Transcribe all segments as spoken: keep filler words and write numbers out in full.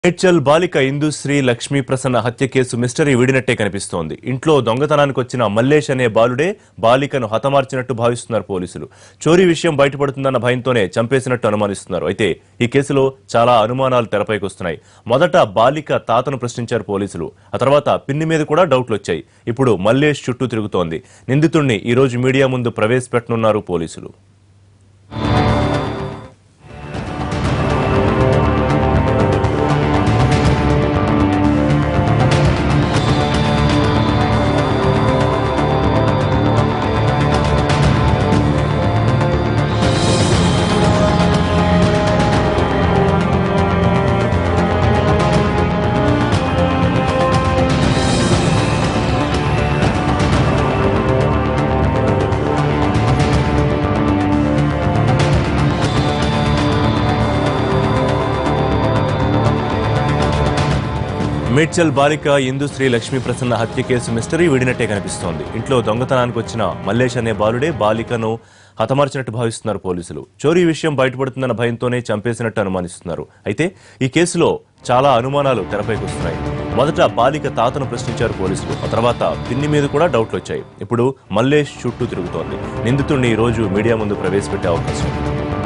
మేడ్చల్ బాలిక ఇందుశ్రీ లక్ష్మీ ప్రసన్న హత్య case mystery వీడినట్టే కనిపిస్తోంది. ఇంట్లో దొంగతనానికి వచ్చిన మల్లేష్ అనే బాలుడే బాలికను హతమార్చినట్టు భావిస్తున్నారు పోలీసులు. చోరీ విషయం బయటపడుతుందన్న భయంతోనే చంపేసినట్టు అనుమానిస్తున్నారు. అయితే ఈ కేసులో చాలా అనుమానాలు తెరపైకి వస్తున్నాయి. మొదట బాలిక తాతను ప్రశ్నించారు పోలీసులు. ఆ తర్వాత పిన్ని మీద కూడా డౌట్లు వచ్చాయి. ఇప్పుడు మల్లేష్ చుట్టూ తిరుగుతోంది. నిందితుడిని ఈ రోజు మీడియా ముందు ప్రవేశపెట్టనున్నారు పోలీసులు. మేడ్చల్ బాలిక ఇందుశ్రీ లక్ష్మీ ప్రసన్న హత్య కేసు మిస్టరీ వీడినట్టే కనిపిస్తోంది. ఇంట్లో దొంగతనానికి వచ్చిన మల్లేష్ అనే బాలుడే బాలికను హతమార్చినట్టు భావిస్తున్నారు పోలీసులు. చోరీ విషయం బయటపడుతుందన్న భయంతోనే చంపేసినట్టు అనుమానిస్తున్నారు. అయితే ఈ కేసులో చాలా అనుమానాలు తెరపైకి వస్తున్నాయి. మొదట బాలిక తాతను ప్రశ్నించారు పోలీసులు. ఆ తర్వాత పిన్ని మీద కూడా డౌట్లు వచ్చాయి. ఇప్పుడు మల్లేష్ చుట్టూ తిరుగుతోంది. నిందితుడిని ఈ రోజు మీడియా ముందు ప్రవేశపెట్టే అవకాశం ఉంది.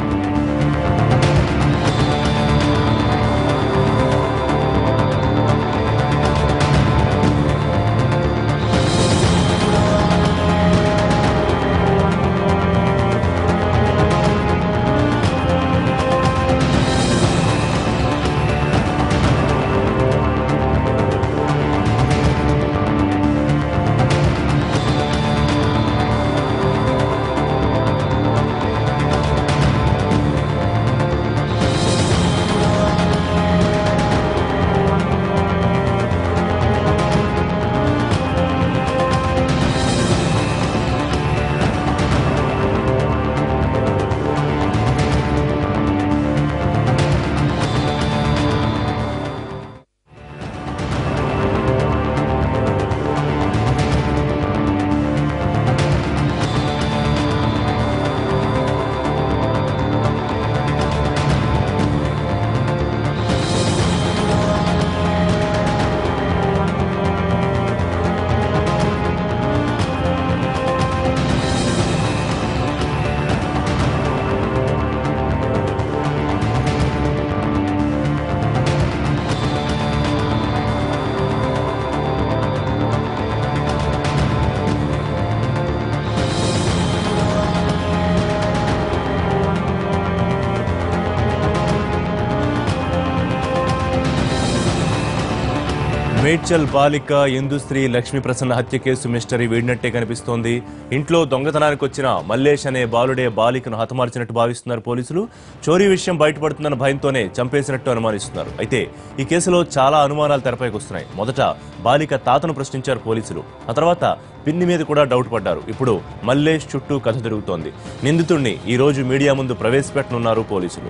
మేడ్చల్ బాలిక ఇందుశ్రీ లక్ష్మీ ప్రసన్న హత్య కేసు మిస్టరీ వీడినట్టే కనిపిస్తోంది. ఇంట్లో దొంగతనానికి వచ్చిన మల్లేష్ అనే బాలుడే బాలికను హతమార్చినట్టు భావిస్తున్నారు పోలీసులు. చోరీ విషయం బయటపడుతుందన్న భయంతోనే చంపేసినట్టు అనుమానిస్తున్నారు. అయితే ఈ కేసులో చాలా అనుమానాలు తెరపైకి వస్తున్నాయి. మొదట బాలిక తాతను ప్రశ్నించారు పోలీసులు. ఆ తర్వాత పిన్ని మీద కూడా డౌట్ పడ్డారు. ఇప్పుడు మల్లేష్ చుట్టూ కథ తిరుగుతోంది. నిందితుడిని ఈ రోజు మీడియా ముందు ప్రవేశపెట్టనున్నారు పోలీసులు.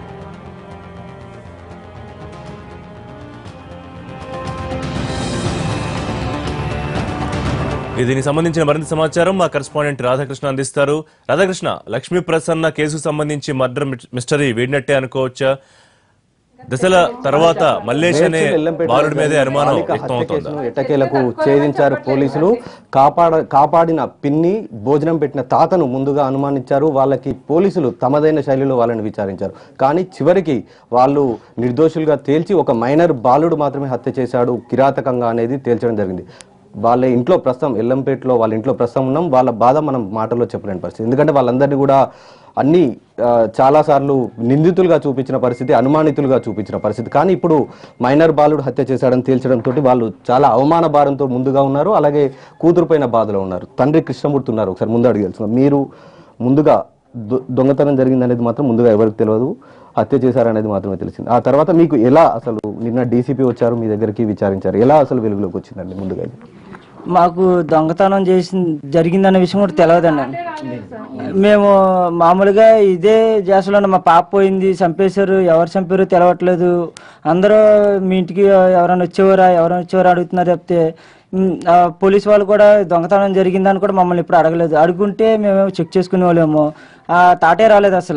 దీనికి సంబంధించిన మరింత సమాచారం మా కరెస్పాండెంట్ రాధాకృష్ణ అందిస్తారు. రాధాకృష్ణ, లక్ష్మీ ప్రసన్న కేసుకు సంబంధించి మర్డర్ మిస్టరీ వీడినట్టే అనుకోవచ్చా? దశల తర్వాత మల్లేష్ అనే బాలుడి మీదే అనుమానం వ్యక్తం అవుతోంది. ఎట్టకేలకు ఛేదించారు పోలీసులు. కాపాడ కాపాడిన పిన్ని, భోజనం పెట్టిన తాతను ముందుగా అనుమానించారు. వాళ్ళకి పోలీసులు తమదైన శైలిలో వాళ్ళని విచారించారు. కానీ చివరికి వాళ్ళు నిర్దోషులుగా తేల్చి ఒక మైనర్ బాలుడు మాత్రమే హత్య చేశాడు కిరాతకంగా అనేది తేల్చడం జరిగింది. వాళ్ళ ఇంట్లో ప్రస్తుతం ఎల్లంపేటలో వాళ్ళ ఇంట్లో ప్రస్తుతం ఉన్నాం. వాళ్ళ బాధ మనం మాటల్లో చెప్పలేని పరిస్థితి. ఎందుకంటే వాళ్ళందరినీ కూడా అన్ని చాలాసార్లు నిందితులుగా చూపించిన పరిస్థితి, అనుమానితులుగా చూపించిన పరిస్థితి. కానీ ఇప్పుడు మైనర్ బాలుడు హత్య చేశాడని తేల్చడంతో వాళ్ళు చాలా అవమాన భారంతో ముందుగా ఉన్నారు. అలాగే కూతురుపైన బాధలో ఉన్నారు. తండ్రి కృష్ణమూర్తి ఉన్నారు. ఒకసారి ముందు అడిగేస్తున్నారు, మీరు ముందుగా దొంగతనం జరిగింది అనేది మాత్రం ముందుగా ఎవరికి తెలియదు, హత్య చేశారనేది మాత్రమే తెలిసింది. ఆ తర్వాత మీకు ఎలా అసలు నిన్న డీసీపీ వచ్చారు మీ దగ్గరికి విచారించారు, ఎలా అసలు వెలుగులోకి వచ్చిందండి? ముందుగా మాకు దొంగతనం చేసి జరిగిందన్న విషయం కూడా తెలియదండి. మేము మామూలుగా ఇదే జాసలో మా పాప పోయింది, చంపేశారు, ఎవరు చంపారో తెలవట్లేదు, అందరూ మీ ఇంటికి ఎవరైనా వచ్చేవారా ఎవరైనా వచ్చేవారా అడుగుతున్నారు చెప్తే పోలీసు వాళ్ళు కూడా దొంగతనం జరిగిందని కూడా మమ్మల్ని ఇప్పుడు అడగలేదు. అడుగుంటే మేము చెక్ చేసుకునే వాళ్ళేమో. ఆ తాటే రాలేదు అసలు.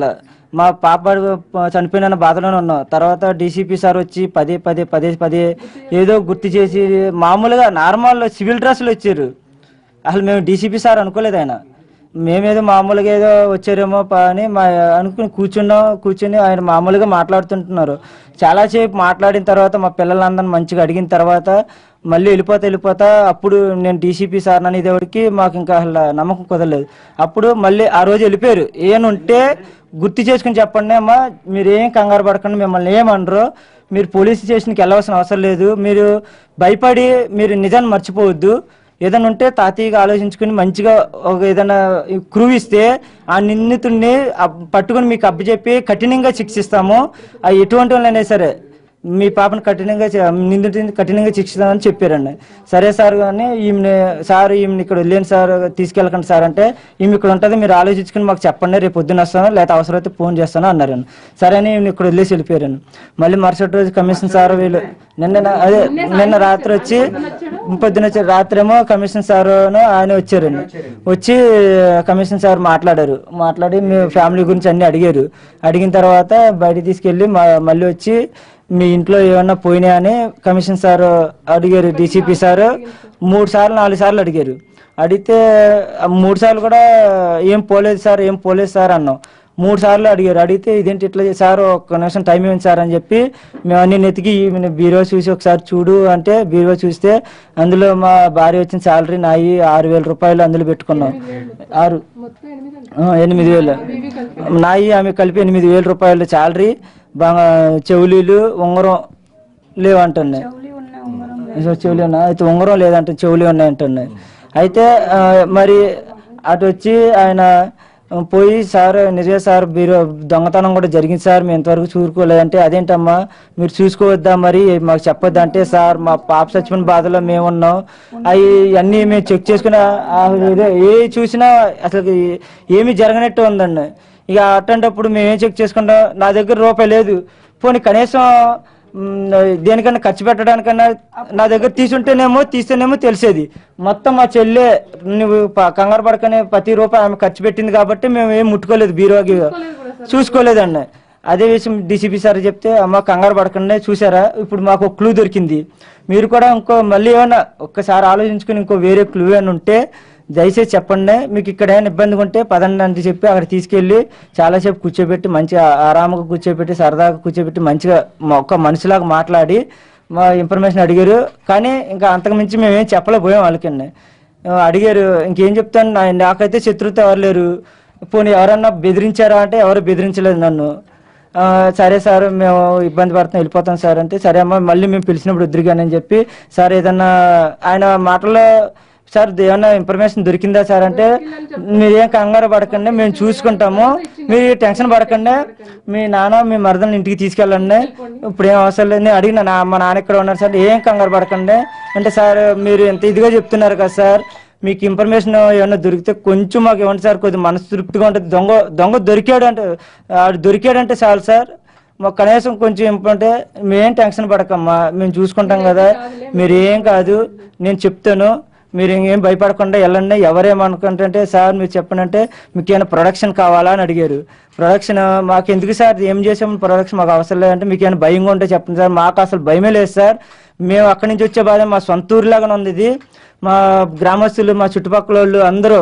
మా పాప చనిపోయిన బాధలోనే ఉన్నాం. తర్వాత డీసీపీ సార్ వచ్చి పదే పదే పదే పదే ఏదో గుర్తు చేసి మామూలుగా నార్మల్ సివిల్ డ్రెస్సులు వచ్చారు. అసలు మేము డీసీపీ సార్ అనుకోలేదు. ఆయన మేమేదో మామూలుగా ఏదో వచ్చారేమో అని మా అనుకుని కూర్చున్నాం. కూర్చుని ఆయన మామూలుగా మాట్లాడుతుంటున్నారు. చాలాసేపు మాట్లాడిన తర్వాత మా పిల్లలందరిని మంచిగా అడిగిన తర్వాత మళ్ళీ వెళ్ళిపోతా వెళ్ళిపోతా అప్పుడు నేను డీసీపీ సార్ అని ఇదేవాడికి మాకు ఇంకా అసలు నమ్మకం కుదరలేదు. అప్పుడు మళ్ళీ ఆ రోజు వెళ్ళిపోయారు. ఏనుంటే గుర్తు చేసుకుని చెప్పండి అమ్మా, మీరు ఏం కంగారు పడకండి, మిమ్మల్ని ఏమనరు, మీరు పోలీస్ స్టేషన్కి వెళ్ళవలసిన అవసరం లేదు, మీరు భయపడి మీరు నిజాన్ని మర్చిపోవద్దు, ఏదైనా ఉంటే తాతయ్యగా ఆలోచించుకుని మంచిగా ఒక ఏదైనా క్రూ ఇస్తే ఆ నిందితుడిని పట్టుకుని మీకు అప్పచెప్పి కఠినంగా శిక్షిస్తాము. ఆ ఎటువంటి వాళ్ళైనా సరే మీ పాపను కఠినంగా నిందితుడిని కఠినంగా శిక్షిస్తామని చెప్పారండి. సరే సార్ కానీ ఈమె సార్ ఈమెను ఇక్కడ వెళ్ళాను సార్, తీసుకెళ్ళకండి సార్ అంటే ఈమె ఇక్కడ ఉంటుంది, మీరు ఆలోచించుకుని మాకు చెప్పండి, రేపు పొద్దున్న వస్తాను లేకపోతే అవసరమైతే ఫోన్ చేస్తాను అన్నారండి. సరే అని ఈమెను ఇక్కడ వదిలేసి వెళ్ళిపోయారండి. మళ్ళీ మరుసటి రోజు కమిషన్ సార్ వీళ్ళు నిన్న అదే నిన్న రాత్రి వచ్చి పొద్దున వచ్చి రాత్రి ఏమో కమిషన్ సార్ ఆయన వచ్చారండి. వచ్చి కమిషన్ సార్ మాట్లాడారు. మాట్లాడి మీ ఫ్యామిలీ గురించి అన్ని అడిగారు. అడిగిన తర్వాత బయటికి తీసుకెళ్ళి మళ్ళీ వచ్చి మీ ఇంట్లో ఏమన్నా పోయినాయని కమిషన్ సార్ అడిగారు. డీసీపీ సార్ మూడు సార్లు నాలుగు సార్లు అడిగారు. అడిగితే మూడు సార్లు కూడా ఏం పోలేదు సార్ ఏం పోలేదు సార్ అన్నాం. మూడు సార్లు అడిగారు. అడిగితే ఇదేంటి ఇట్లా సార్ ఒక్క నిమిషం టైం ఇవ్వండి సార్ అని చెప్పి మేము అన్ని నెతికి బీరో చూసి ఒకసారి చూడు అంటే బీరో చూస్తే అందులో మా భార్య వచ్చిన శాలరీ నాయి ఆరు వేల రూపాయలు అందులో పెట్టుకున్నాం. ఆరు ఎనిమిది వేలు నాయి ఆమె కలిపి ఎనిమిది వేల రూపాయలు శాలరీ, బాగా చెవులీలు ఉంగరం లేవంటున్నాయి. చెవులు ఉన్నా అయితే ఉంగరం లేదంటే చెవులు ఉన్నాయంటున్నాయి. అయితే మరి అటు వచ్చి ఆయన పోయి సార్ నిజంగా సార్ మీరు దొంగతనం కూడా జరిగింది సార్, మేము ఇంతవరకు చూసుకోలేదంటే అదేంటమ్మా మీరు చూసుకోవద్దా మరి మాకు చెప్పొద్దా అంటే సార్ మా పాప చచ్చిపోయిన బాధలో మేము ఉన్నాం, అవి అన్నీ మేము చెక్ చేసుకుని ఏ చూసినా అసలు ఏమీ జరగనట్టు ఉందండి. ఇక అట్టంటప్పుడు మేమేం చెక్ చేసుకుంటాం, నా దగ్గర రూపాయి లేదు, పోనీ కనీసం దేనికన్నా ఖర్చు పెట్టడానికన్నా నా దగ్గర తీసుంటేనేమో తీస్తేనేమో తెలిసేది. మొత్తం మా చెల్లె నువ్వు కంగారు పడకనే ప్రతి రూపాయి ఆమె ఖర్చు పెట్టింది కాబట్టి మేము ఏం ముట్టుకోలేదు, బీరోకి చూసుకోలేదండి. అదే విషయం డీసీపీ సార్ చెప్తే అమ్మ కంగారు పడకండి చూసారా ఇప్పుడు మాకు ఒక క్లూ దొరికింది, మీరు కూడా ఇంకో మళ్ళీ ఏమన్నా ఒక్కసారి ఆలోచించుకుని ఇంకో వేరే క్లూ ఏమైనా ఉంటే దయచేసి చెప్పండి, మీకు ఇక్కడ ఏమైనా ఇబ్బందిగా ఉంటే పదండి అని చెప్పి అక్కడ తీసుకెళ్ళి చాలాసేపు కూర్చోబెట్టి మంచిగా ఆరాముగా కూర్చోబెట్టి సరదాగా కూర్చోబెట్టి మంచిగా ఒక్క మనిషిలాగా మాట్లాడి మా ఇన్ఫర్మేషన్ అడిగారు. కానీ ఇంకా అంతకుమించి మేమేం చెప్పలేకపోయాం వాళ్ళకండి. అడిగారు ఇంకేం చెప్తాను, నాకైతే శత్రుత్వం ఎవరు లేరు, పోనీ ఎవరన్నా బెదిరించారా అంటే ఎవరు బెదిరించలేదు నన్ను. సరే సార్ మేము ఇబ్బంది పడుతున్నాం వెళ్ళిపోతాం సార్ అంటే సరే అమ్మ మళ్ళీ మేము పిలిచినప్పుడు వద్దురుగానని చెప్పి సార్ ఏదన్నా ఆయన మాటలో సార్ ఏమన్నా ఇన్ఫర్మేషన్ దొరికిందా సార్ అంటే మీరేం కంగారు పడకండి మేము చూసుకుంటాము, మీరు టెన్షన్ పడకండి, మీ నాన్న మీ మరదల్ని ఇంటికి తీసుకెళ్ళండి, ఇప్పుడు ఏం అవసరం లేదు. నేను అడిగిన నా మా నాన్న ఇక్కడ ఉన్నారు సార్, ఏం కంగారు పడకండి అంటే సార్ మీరు ఎంత ఇదిగా చెప్తున్నారు కదా సార్, మీకు ఇన్ఫర్మేషన్ ఏమన్నా దొరికితే కొంచెం మాకు ఇవ్వండి సార్, కొద్దిగా మనసు తృప్తిగా ఉంటుంది, దొంగ దొంగ దొరికాడు అంటే దొరికాడంటే చాలు సార్, మాకు కనీసం కొంచెం ఏంటంటే మేం టెన్షన్ పడకమ్మా మేము చూసుకుంటాం కదా, మీరు ఏం కాదు నేను చెప్తాను, మీరు ఇంకేం భయపడకుండా వెళ్ళండి, ఎవరేమనుకుంటుంటే సార్ మీరు చెప్పనంటే మీకు ఏమైనా ప్రొడక్షన్ కావాలా అని అడిగారు. ప్రొడక్షన్ మాకు ఎందుకు సార్ ఏం చేసాము ప్రొడక్షన్ మాకు అవసరం లేదంటే మీకు ఏమైనా భయంగా ఉంటే చెప్పండి సార్, మాకు అసలు భయమే లేదు సార్, మేము అక్కడి నుంచి వచ్చే బాధ మా సొంత ఊరిలాగానే ఉంది ఇది, మా గ్రామస్తులు మా చుట్టుపక్కల వాళ్ళు అందరూ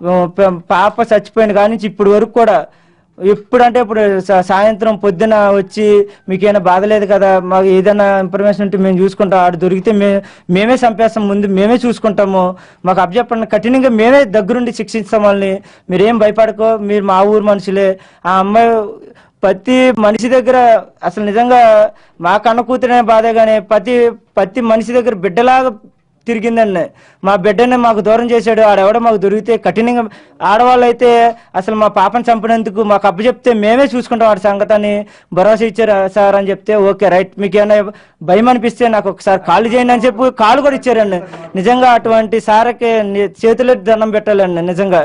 పాప చచ్చిపోయిన కాడి నుంచి ఇప్పటి వరకు కూడా ఎప్పుడంటే ఇప్పుడు సాయంత్రం పొద్దున వచ్చి మీకేమైనా బాధ లేదు కదా మాకు ఏదైనా ఇన్ఫర్మేషన్ ఉంటే మేము చూసుకుంటాం, ఆడు దొరికితే మే మేమే చంపేస్తాం ముందు మేమే చూసుకుంటాము, మాకు అబ్జెక్ట్ కఠినంగా మేమే దగ్గరుండి శిక్షిస్తాం వాళ్ళని, మీరేం భయపడకో మీరు మా ఊరు మనుషులే. ఆ అమ్మాయి ప్రతి మనిషి దగ్గర అసలు నిజంగా మా కన్న కూతురనే బాధే కానీ ప్రతి ప్రతి మనిషి దగ్గర బిడ్డలాగా తిరిగిందండి, మా బిడ్డని మాకు దూరం చేశాడు, ఆడెవడో మాకు దొరికితే కఠినంగా ఆడవాళ్ళు అయితే అసలు మా పాపను చంపినందుకు మాకు అప్పు చెప్తే మేమే చూసుకుంటాం వాడి సంగతాన్ని భరోసా ఇచ్చారు సార్ అని చెప్తే ఓకే రైట్ మీకు ఏమైనా భయం అనిపిస్తే నాకు ఒకసారి కాల్ చేయండి అని చెప్పి కాల్ కూడా ఇచ్చారండి. నిజంగా అటువంటి సార్కి చేతులు దండం పెట్టాలండి నిజంగా.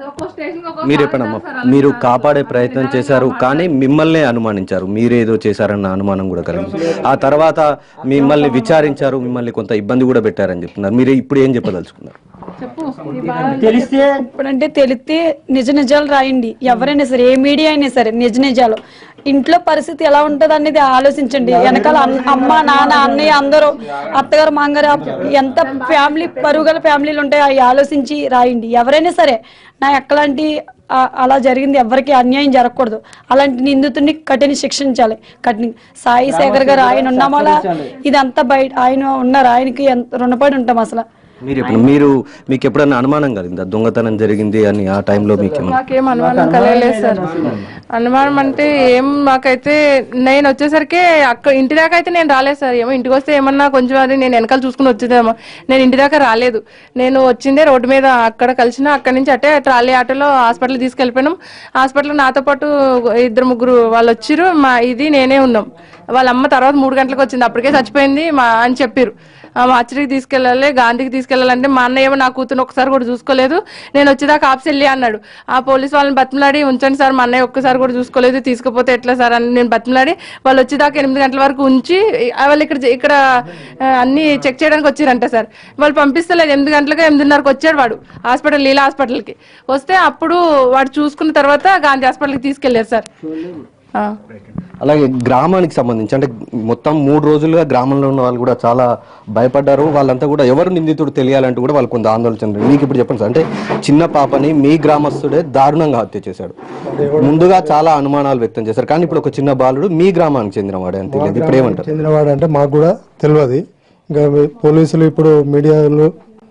మీరు చెప్పండమ్మా, మీరు కాపాడే ప్రయత్నం చేశారు కానీ మిమ్మల్ని అనుమానించారు, మీరేదో చేశారన్న అనుమానం కూడా కలిగింది, ఆ తర్వాత మిమ్మల్ని విచారించారు, మిమ్మల్ని కొంత ఇబ్బంది కూడా పెట్టారని చెప్తున్నారు, మీరు ఇప్పుడు ఏం చెప్పదలుచుకున్నారు? తెలిస్తే ఇప్పుడంటే తెలిస్తే నిజ నిజాలు రాయండి, ఎవరైనా సరే, ఏ మీడియా అయినా సరే నిజ నిజాలు. ఇంట్లో పరిస్థితి ఎలా ఉంటది అనేది ఆలోచించండి. వెనకాల అమ్మ నాన్న అన్నయ్య అందరూ అత్తగారు మాంగారు ఎంత ఫ్యామిలీ పరుగుల ఫ్యామిలీలు ఉంటాయి అవి ఆలోచించి రాయండి. ఎవరైనా సరే నా ఎక్కలాంటి అలా జరిగింది, ఎవరికి అన్యాయం జరగకూడదు. అలాంటి నిందితుడిని కఠిన శిక్షించాలి. కఠిన సాయి శేఖర్ గారు ఆయన ఉన్నామలా ఇదంతా బయట ఆయన ఉన్నారు, ఆయనకి ఎంత రుణపడి ఉంటాం. అసలు మీరు ఇప్పుడు మీరు మీకు ఎప్పుడన్నా అనుమానం కలిగిందా దొంగతనం జరిగింది అని? ఆ టైంలో మీకు మాకేం అనుమానం కలగలేదు సార్. అనుమానం అంటే ఏం మాకైతే నేను వచ్చేసరికి అక్కడ ఇంటి దాకా అయితే నేను రాలేదు సార్. ఏమో ఇంటికి వస్తే ఏమన్నా కొంచెం అది నేను వెనకాల చూసుకుని వచ్చేదేమో, నేను ఇంటి దాకా రాలేదు. నేను వచ్చిందే రోడ్డు మీద అక్కడ కలిసిన, అక్కడి నుంచి అటే ట్రాలీ ఆటోలో హాస్పిటల్ తీసుకెళ్ళిపోయినాం. హాస్పిటల్ నాతో పాటు ఇద్దరు ముగ్గురు వాళ్ళు వచ్చిర్రు, మా ఇది నేనే ఉన్నాం. వాళ్ళ అమ్మ తర్వాత మూడు గంటలకు వచ్చింది, అప్పటికే చచ్చిపోయింది మా అని చెప్పారు. మా అచ్చరికి తీసుకెళ్ళాలి, గాంధీకి తీసుకెళ్ళాలంటే మా అన్న ఏమో నా కూతురు ఒకసారి కూడా చూసుకోలేదు, నేను వచ్చేదాకా ఆప్స్ వెళ్ళి అన్నాడు. ఆ పోలీస్ వాళ్ళని బతిమలాడి ఉంచండి సార్, మా అన్నయ్య ఒక్కసారి కూడా చూసుకోలేదు, తీసుకుపోతే ఎట్లా సార్ అని నేను బతిమలాడి వాళ్ళు వచ్చేదాకా ఎనిమిది గంటల వరకు ఉంచి వాళ్ళు ఇక్కడ ఇక్కడ అన్ని చెక్ చేయడానికి వచ్చారంట సార్. వాళ్ళు పంపిస్తలేదు, ఎనిమిది గంటలకు ఎనిమిదిన్నరకు వచ్చాడు వాడు హాస్పిటల్, లీలా హాస్పిటల్కి వస్తే అప్పుడు వాడు చూసుకున్న తర్వాత గాంధీ హాస్పిటల్కి తీసుకెళ్లారు సార్. అలాగే గ్రామానికి సంబంధించి అంటే మొత్తం మూడు రోజులుగా గ్రామంలో ఉన్న వాళ్ళు కూడా చాలా భయపడ్డారు. వాళ్ళంతా కూడా ఎవరు నిందితుడు తెలియాలంటూ కూడా వాళ్ళు కొంత ఆందోళన చెందారు. మీకు ఇప్పుడు చెప్పండి సార్, అంటే చిన్న పాపని మీ గ్రామస్తుడే దారుణంగా హత్య చేశాడు. ముందుగా చాలా అనుమానాలు వ్యక్తం చేశారు, కానీ ఇప్పుడు ఒక చిన్న బాలుడు మీ గ్రామానికి చెందినవాడే అని తెలియదు. ఇప్పుడు ఏమంటారు? చెందినవాడు అంటే మాకు కూడా తెలియదు. ఇంకా పోలీసులు ఇప్పుడు మీడియాలో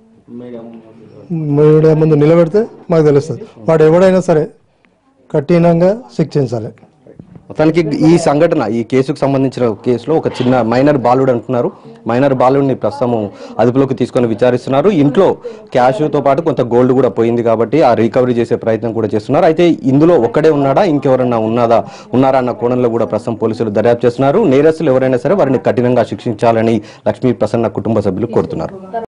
మీడియా ముందు నిలబెడితే మాకు తెలుస్తుంది. వాడు ఎవడైనా సరే కఠినంగా శిక్షించాలి. మొత్తానికి ఈ సంఘటన, ఈ కేసుకు సంబంధించిన కేసులో ఒక చిన్న మైనర్ బాలుడు అంటున్నారు. మైనర్ బాలుడిని ప్రస్తుతం అదుపులోకి తీసుకొని విచారిస్తున్నారు. ఇంట్లో క్యాష్తో పాటు కొంత గోల్డ్ కూడా పోయింది కాబట్టి ఆ రికవరీ చేసే ప్రయత్నం కూడా చేస్తున్నారు. అయితే ఇందులో ఒక్కడే ఉన్నాడా, ఇంకెవరన్నా ఉన్నదా ఉన్నారా అన్న కోణంలో కూడా ప్రస్తుతం పోలీసులు దర్యాప్తు చేస్తున్నారు. నేరస్తులు ఎవరైనా సరే వారిని కఠినంగా శిక్షించాలని లక్ష్మీ ప్రసన్న కుటుంబ సభ్యులు కోరుతున్నారు.